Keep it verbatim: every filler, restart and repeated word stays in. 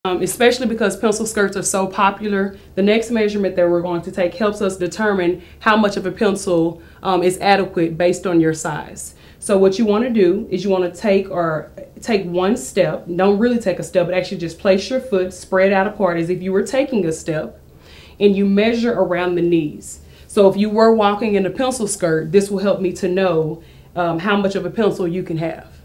Um, especially because pencil skirts are so popular, the next measurement that we're going to take helps us determine how much of a pencil um, is adequate based on your size. So what you want to do is you want to take or take one step. Don't really take a step, but actually just place your foot spread out apart as if you were taking a step, and you measure around the knees. So if you were walking in a pencil skirt, this will help me to know um, how much of a pencil you can have.